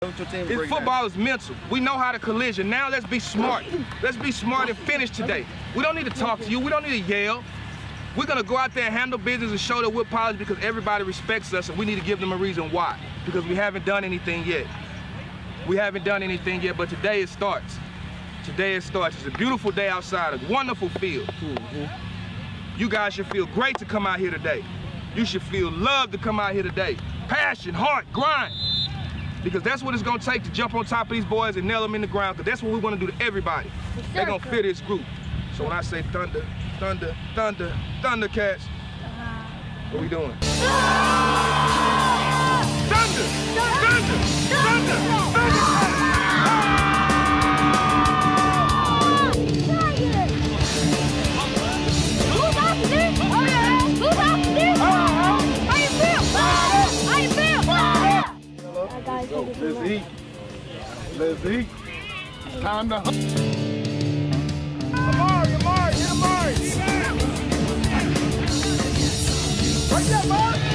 Football is mental. We know how to collision. Now let's be smart. Let's be smart and finish today. We don't need to talk to you. We don't need to yell. We're going to go out there and handle business and show that we're polished because everybody respects us, and we need to give them a reason why. Because we haven't done anything yet. We haven't done anything yet, but today it starts. Today it starts. It's a beautiful day outside, a wonderful field. You guys should feel great to come out here today. You should feel love to come out here today. Passion, heart, grind. Because that's what it's going to take to jump on top of these boys and nail them in the ground, because that's what we want to do to everybody. They're going to fear this group. So when I say thunder, thunder, thunder, Thundercats, what we doing? Thunder! Thunder! Thunder! Thundercats! Who's after this? Oh yeah! Who's after this? How you feel? How you feel? Let's eat. Let's eat. Time to hunt. Amari, get Amari. Right there, bud.